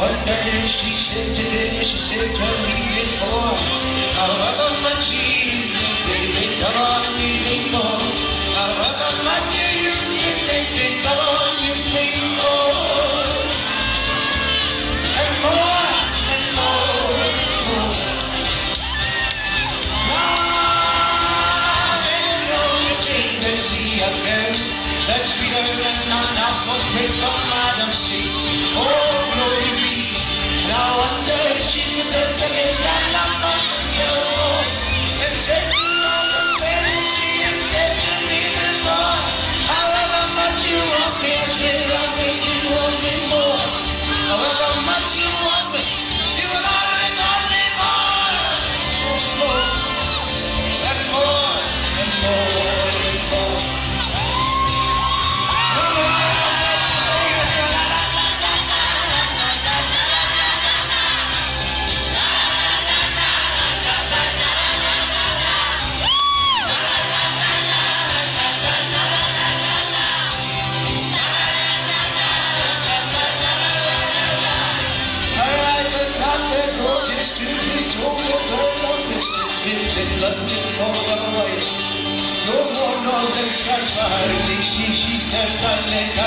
one day she said today, she said to me before, however much you use, baby, come on, leave me more. However much you use, baby, come on, use me more. And more, and more, and more. Now, then you know you take the sea again. That's sweeter than none of most great from Madam Street. Oh, glory be. Now wonder if she could bless against that lump of you. And said to all the fantasy and said to me before, however much you want me, I still I'll make you want me more. However much you want me, you will always want me more. More, and more, and more, and more. London all the way. No more northern skies for her. DC, she's left unlit.